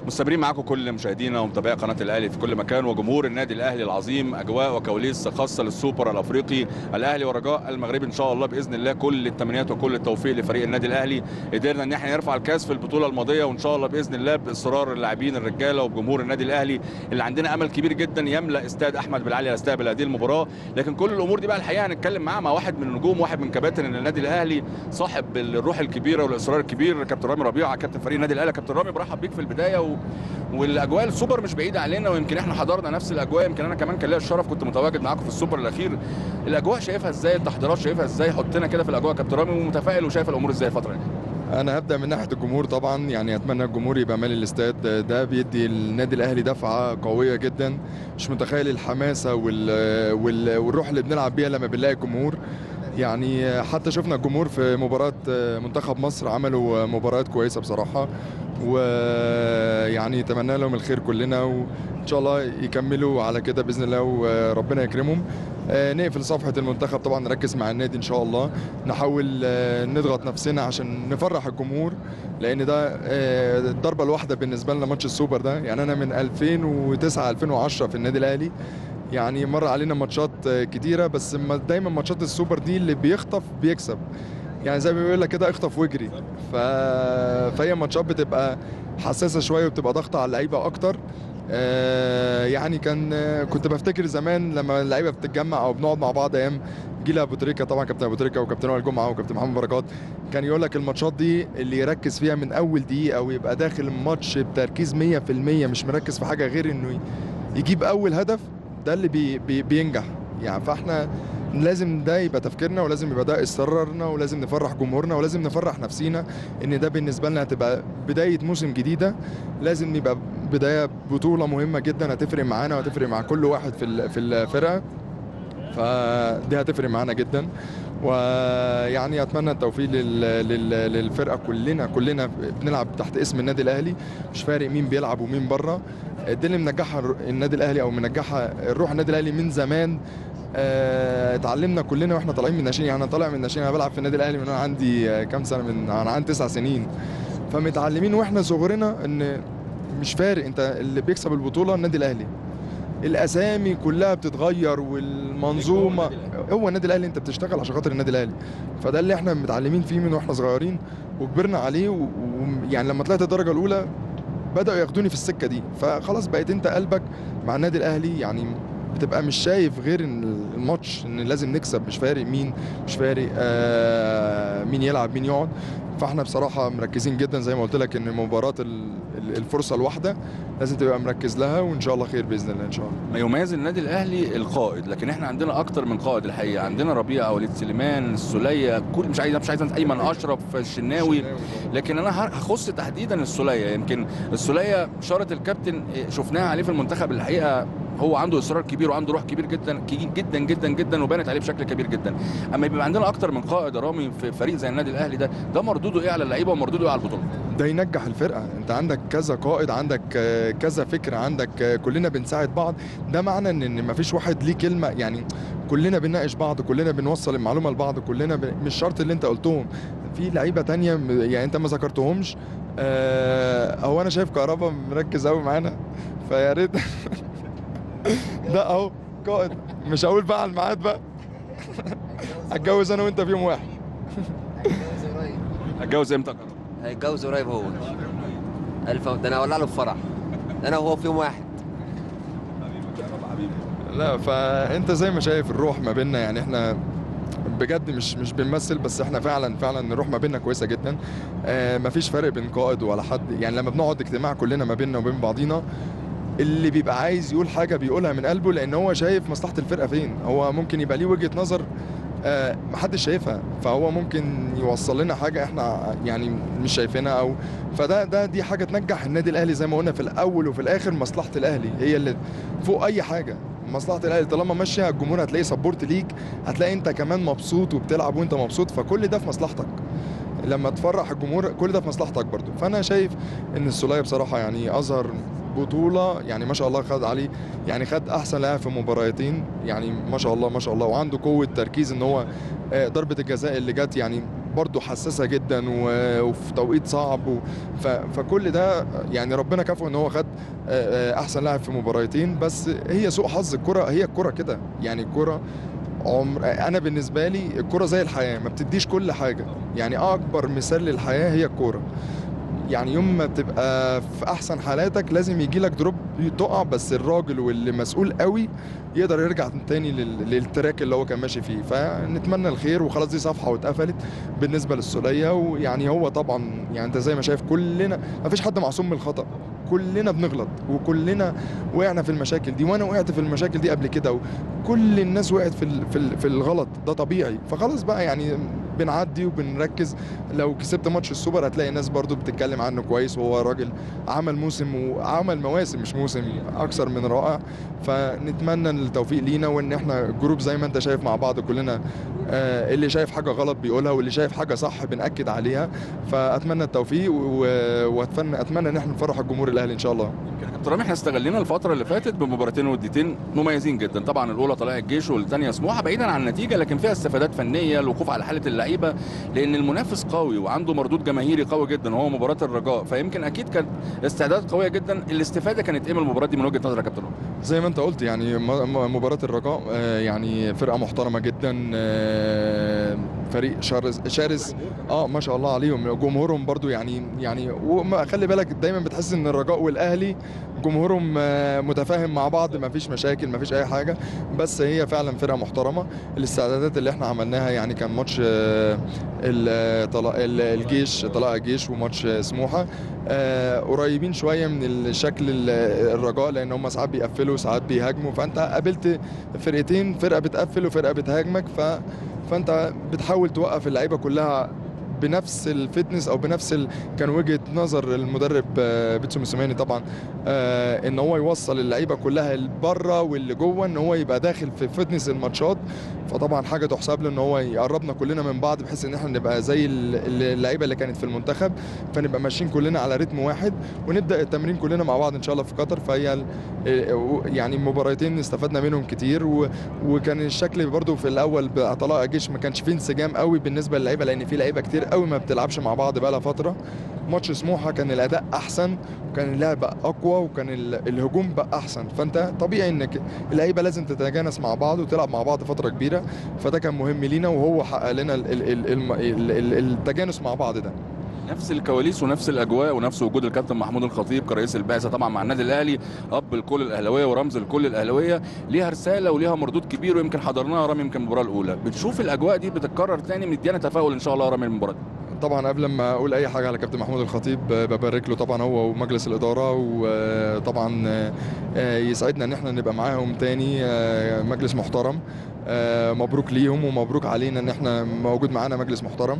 مستمرين معاكم كل مشاهدينا ومتابعي قناه الاهلي في كل مكان وجمهور النادي الاهلي العظيم، اجواء وكواليس خاصه للسوبر الافريقي الاهلي والرجاء المغربي. ان شاء الله باذن الله كل التمنيات وكل التوفيق لفريق النادي الاهلي. قدرنا ان احنا نرفع الكاس في البطوله الماضيه، وان شاء الله باذن الله باصرار اللاعبين الرجاله وجمهور النادي الاهلي اللي عندنا امل كبير جدا يملا استاد احمد بن علي يستقبل هذه المباراه. لكن كل الامور دي بقى الحقيقه هنتكلم معاها مع واحد من النجوم، واحد من كباتن النادي الاهلي، صاحب الروح الكبيره والاصرار الكبير، كابتن رامي ربيعه، كابتن فريق النادي الاهلي. كابتن رامي برحب بيك في البدايه والاجواء السوبر مش بعيده علينا، ويمكن احنا حضرنا نفس الاجواء. يمكن انا كمان كان ليا الشرف كنت متواجد معاكم في السوبر الاخير. الاجواء شايفها ازاي؟ التحضيرات شايفها ازاي؟ حطنا كده في الاجواء كابتن رامي، ومتفائل وشايف الامور ازاي الفتره دي؟ انا هبدا من ناحيه الجمهور طبعا، يعني اتمنى الجمهور يبقى مالي الاستاد. ده بيدي النادي الاهلي دفعه قويه جدا. مش متخيل الحماسه والروح اللي بنلعب بيها لما بنلاقي الجمهور. يعني حتى شفنا الجمهور في مباراه منتخب مصر عملوا مباريات كويسه بصراحه، ويعني اتمنى لهم الخير كلنا، وان شاء الله يكملوا على كده باذن الله وربنا يكرمهم. نقفل صفحه المنتخب طبعا، نركز مع النادي ان شاء الله، نحاول نضغط نفسنا عشان نفرح الجمهور، لان ده الضربه الواحده بالنسبه لنا ماتش السوبر ده. يعني انا من 2009 2010 في النادي الاهلي، يعني مر علينا ماتشات كتيره، بس دايما ماتشات السوبر دي اللي بيخطف بيكسب، يعني زي ما بيقول لك كده اخطف واجري. فهي ماتشات بتبقى حساسه شويه وبتبقى ضغط على اللعيبه اكتر. يعني كنت بفتكر زمان لما اللعيبه بتتجمع او بنقعد مع بعض ايام جيل ابو تريكه، طبعا كابتن ابو تريكه وكابتن وائل جمعه وكابتن محمد بركات، كان يقول لك الماتشات دي اللي يركز فيها من اول دقيقه ويبقى داخل الماتش بتركيز 100%، مش مركز في حاجه غير انه يجيب اول هدف، ده اللي بينجح. يعني فاحنا لازم ده يبقى تفكيرنا، ولازم يبقى ده اصرارنا، ولازم نفرح جمهورنا، ولازم نفرح نفسينا ان ده بالنسبه لنا هتبقى بدايه موسم جديده. لازم يبقى بدايه بطوله مهمه جدا هتفرق معانا وهتفرق مع كل واحد في الفرقه، فدي هتفرق معانا جدا. ويعني اتمنى التوفيق للفرقه. كلنا بنلعب تحت اسم النادي الاهلي، مش فارق مين بيلعب ومين بره. دي اللي منجحها النادي الاهلي، او منجحها الروح النادي الاهلي من زمان. اتعلمنا كلنا واحنا طالعين من الناشئين. يعني انا طالع من الناشئين، انا بلعب في النادي الاهلي من وانا عندي كام سنه، انا عندي 9 سنين. فمتعلمين واحنا صغرنا ان مش فارق، انت اللي بيكسب البطوله النادي الاهلي. الاسامي كلها بتتغير والمنظومه، هو النادي الاهلي، انت بتشتغل عشان خاطر النادي الاهلي. فده اللي احنا متعلمين فيه من واحنا صغيرين وكبرنا عليه. ويعني لما طلعت الدرجه الاولى بداوا ياخدوني في السكه دي، فخلاص بقيت انت قلبك مع النادي الاهلي. يعني بتبقى مش شايف غير ان الماتش ان لازم نكسب، مش فارق مين، مش فارق مين يلعب مين يقعد. فاحنا بصراحه مركزين جدا زي ما قلت لك ان مباراه الفرصه الواحده لازم تبقى مركز لها، وان شاء الله خير باذن الله ان شاء الله. ما يميز النادي الاهلي القائد، لكن احنا عندنا اكتر من قائد الحقيقه. عندنا ربيعه، وليد سليمان، السوليه، كل مش عايز ايمن اشرف، الشناوي. لكن انا هخص تحديدا السوليه. يمكن السوليه شاره الكابتن شفناها عليه في المنتخب الحقيقه، هو عنده اصرار كبير وعنده روح كبير جدا جدا جدا جدا، وبانت عليه بشكل كبير جدا. اما يبقى عندنا اكتر من قائد رامي في فريق زي النادي الاهلي، ده مردوده ايه على اللعيبه ومردوده ايه على البطوله؟ ده ينجح الفرقه. انت عندك كذا قائد، عندك كذا فكره، عندك كلنا بنساعد بعض. ده معنى ان مفيش واحد ليه كلمه، يعني كلنا بنناقش بعض، كلنا بنوصل المعلومه لبعض، كلنا مش شرط اللي انت قلتهم، في لعيبه تانية يعني انت ما ذكرتهمش. هو انا شايف كهربا مركز قوي معانا، فيا ريت ده اهو قائد. مش هقول بقى على الميعاد بقى هتجوز انا وانت في يوم واحد. هتجوز امتى؟ هيتجوز قريب هو. ده انا هولع له في فرح، انا وهو في يوم واحد. لا فانت زي ما شايف الروح ما بيننا، يعني احنا بجد مش بنمثل، بس احنا فعلا الروح ما بيننا كويسه جدا. مفيش فرق بين قائد ولا حد. يعني لما بنقعد اجتماع كلنا ما بيننا وبين بعضينا، اللي بيبقى عايز يقول حاجه بيقولها من قلبه، لان هو شايف مصلحه الفرقه فين. هو ممكن يبقى ليه وجهه نظر محدش شايفها، فهو ممكن يوصل لنا حاجه احنا يعني مش شايفينها، او دي حاجه تنجح النادي الاهلي. زي ما قلنا في الاول وفي الاخر مصلحه الاهلي هي اللي فوق اي حاجه. مصلحه الاهلي طالما ماشيه، الجمهور هتلاقي سبورت ليك، هتلاقي انت كمان مبسوط وبتلعب وانت مبسوط، فكل ده في مصلحتك. لما تفرح الجمهور كل ده في مصلحتك برضو. فانا شايف ان السوليه بصراحه يعني اظهر بطوله، يعني ما شاء الله خد عليه، يعني خد احسن لاعب في مباراتين، يعني ما شاء الله ما شاء الله. وعنده قوه تركيز ان هو ضربه الجزاء اللي جت، يعني برضو حساسه جدا وفي توقيت صعب فكل ده يعني ربنا كافئه ان هو خد احسن لاعب في مباراتين. بس هي سوء حظ الكره، هي الكره كده يعني. الكره انا بالنسبه لي الكره زي الحياه، ما بتديش كل حاجه. يعني اكبر مثال للحياه هي الكوره. يعني يوم ما تبقى في احسن حالاتك لازم يجي لك دروب تقع، بس الراجل واللي مسؤول قوي يقدر يرجع تاني للتراك اللي هو كان ماشي فيه. فنتمنى الخير وخلاص، دي صفحه واتقفلت بالنسبه للسوليه. ويعني هو طبعا يعني انت زي ما شايف كلنا ما فيش حد معصوم من الخطا، كلنا بنغلط وكلنا وقعنا في المشاكل دي، وانا وقعت في المشاكل دي قبل كده، وكل الناس وقعت في الغلط ده طبيعي. فخلاص بقى يعني بنعدي وبنركز. لو كسبت ماتش السوبر هتلاقي الناس برضو بتتكلم عنه كويس، وهو راجل عمل موسم وعمل مواسم مش موسم اكثر من رائع. فنتمنى التوفيق لينا، وان احنا جروب زي ما انت شايف مع بعض كلنا، اللي شايف حاجه غلط بيقولها واللي شايف حاجه صح بنأكد عليها. فاتمنى التوفيق واتمنى ان احنا نفرح الجمهور الاهلي ان شاء الله. كابتن رامي، احنا استغلينا الفتره اللي فاتت بمباراتين وديتين مميزين جدا. طبعا الاولى طلائع الجيش والثانيه سموحه، بعيدا عن النتيجه لكن فيها استفادات فنيه، الوقوف على حاله اللعيبه، لان المنافس قوي وعنده مردود جماهيري قوي جدا وهو مباراه الرجاء. فيمكن اكيد كانت استعدادات قويه جدا. الاستفاده كانت ايه من المباراه دي من وجهه نظرك يا كابتن رامي؟ زي ما انت قلت يعني مباراه الرجاء يعني فرقه محترمه جدا، فريق شرس ما شاء الله عليهم. جمهورهم برضو يعني وخلي بالك دايما بتحس ان الرجاء والاهلي جمهورهم متفاهم مع بعض، ما فيش مشاكل ما فيش اي حاجه. بس هي فعلا فرقه محترمه. الاستعدادات اللي احنا عملناها يعني كان ماتش الجيش طلائع الجيش وماتش سموحه قريبين شويه من الشكل الرجاء، لان هم ساعات بيقفلوا ساعات بيهاجموا. فانت قابلت فرقتين، فرقه بتقفل وفرقه بتهاجمك، فانت بتحاول توقف اللعيبه كلها بنفس الفتنس او بنفس كان وجهه نظر المدرب بيتسو موسيماني طبعا، ان هو يوصل اللعيبه كلها بره واللي جوه، ان هو يبقى داخل في فتنس الماتشات. فطبعا حاجه تحسب له ان هو يقربنا كلنا من بعض، بحيث ان احنا نبقى زي اللعيبه اللي كانت في المنتخب، فنبقى ماشيين كلنا على رتم واحد ونبدا التمرين كلنا مع بعض ان شاء الله في قطر. فهي يعني مباراتين استفدنا منهم كتير. وكان الشكل برضو في الاول طلائع الجيش ما كانش فيه انسجام قوي بالنسبه للعيبه، لان في لعيبه كتير قوي ما بتلعبش مع بعض بقى لها فتره. ماتش سموحه كان الاداء احسن وكان اللعب اقوى وكان الهجوم بقى احسن. فانت طبيعي انك اللعيبه لازم تتجانس مع بعض وتلعب مع بعض فتره كبيره. فده كان مهم لينا وهو حقق لنا التجانس مع بعض ده. نفس الكواليس ونفس الاجواء ونفس وجود الكابتن محمود الخطيب كرئيس البعثه طبعا مع النادي الاهلي، اب الكل الاهلاويه ورمز الكل الاهلاويه، ليها رساله وليها مردود كبير. ويمكن حضرناها رامي يمكن المباراه الاولى. بتشوف الاجواء دي بتتكرر تاني؟ مدينا تفاؤل ان شاء الله رامي المباراه دي. طبعا قبل ما اقول اي حاجه على كابتن محمود الخطيب ببارك له طبعا هو ومجلس الاداره، وطبعا يسعدنا ان احنا نبقى معاهم تاني. مجلس محترم، مبروك ليهم ومبروك علينا ان احنا موجود معانا مجلس محترم.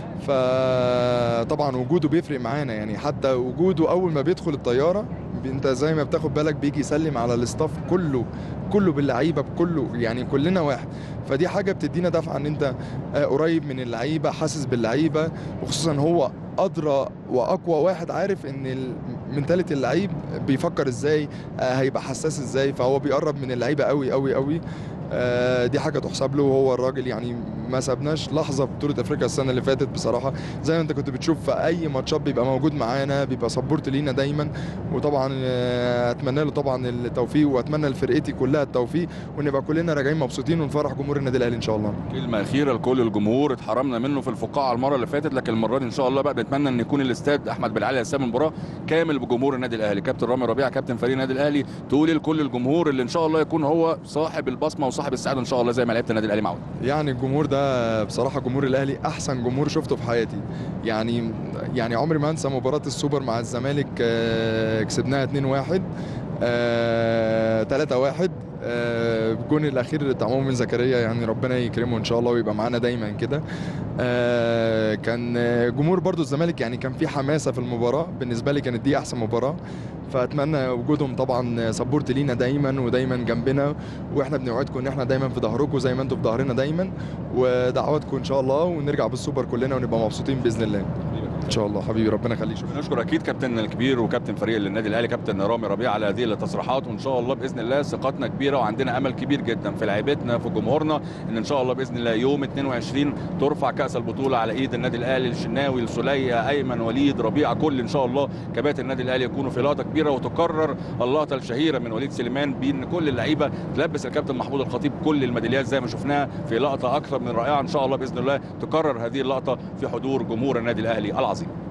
فطبعا وجوده بيفرق معانا، يعني حتى وجوده اول ما بيدخل الطياره انت زي ما بتاخد بالك بيجي يسلم على الاستاف كله باللعيبه بكله، يعني كلنا واحد. فدي حاجه بتدينا دفعه ان انت قريب من اللعيبه، حاسس باللعيبه، وخصوصا هو ادرى واقوى واحد عارف ان منتاليتي اللعيب بيفكر ازاي، هيبقى حساس ازاي. فهو بيقرب من اللعيبه قوي قوي قوي. دي حاجه تحسب له. وهو الراجل يعني ما سابناش لحظه في بطوله افريقيا السنه اللي فاتت بصراحه. زي ما انت كنت بتشوف في اي ماتشات بيبقى موجود معانا، بيبقى سبورت لينا دايما. وطبعا اتمنى له طبعا التوفيق، واتمنى لفرقتي كلها التوفيق، ونبقى كلنا راجعين مبسوطين ونفرح جمهور النادي الاهلي ان شاء الله. كلمه اخيره لكل الجمهور، اتحرمنا منه في الفقاعه المره اللي فاتت، لكن المره دي ان شاء الله بقى بنتمنى ان يكون الاستاد احمد بالعلي يسام المباراه كامل بجمهور النادي الاهلي. كابتن رامي ربيعه كابتن فريق النادي الاهلي، تقول لكل الجمهور اللي ان شاء الله يكون هو صاحب البصمه وصاحب السعاده ان شاء الله زي ما لعيبه النادي الاهلي معود. يعني الجمهور ده بصراحه جمهور الاهلي احسن جمهور شفته في حياتي. يعني عمري ما انسى مباراه السوبر مع الزمالك، كسبناها 2-1 3-1 الجون الاخير بتاع مؤمن زكريا، يعني ربنا يكرمه ان شاء الله ويبقى معانا دايما كده. كان جمهور برضو الزمالك يعني كان في حماسه في المباراه، بالنسبه لي كانت دي احسن مباراه. فاتمنى وجودهم طبعا سبورت لينا دايما ودايما جنبنا، واحنا بنوعدكم ان احنا دايما في ظهركم زي ما انتم في ظهرنا دايما، ودعواتكم ان شاء الله ونرجع بالسوبر كلنا ونبقى مبسوطين باذن الله. ان شاء الله حبيبي، ربنا يخليك. نشكر اكيد كابتن الكبير وكابتن فريق النادي الاهلي كابتن رامي ربيع على هذه التصريحات، وان شاء الله باذن الله ثقتنا كبيره وعندنا امل كبير جدا في لعيبتنا في جمهورنا ان شاء الله باذن الله يوم 22 ترفع كاس البطوله على ايد النادي الاهلي، الشناوي، السوليه، ايمن، وليد، ربيعه، كل ان شاء الله كباتن النادي الاهلي يكونوا في لقطه كبيره، وتكرر اللقطه الشهيره من وليد سليمان بان كل اللعيبه تلبس الكابتن محمود الخطيب كل الميداليات زي ما شفناها في لقطه اكثر من رائعه. ان شاء الله باذن الله تكرر هذه اللقطه في حضور جمهور النادي الاهلي العظيم.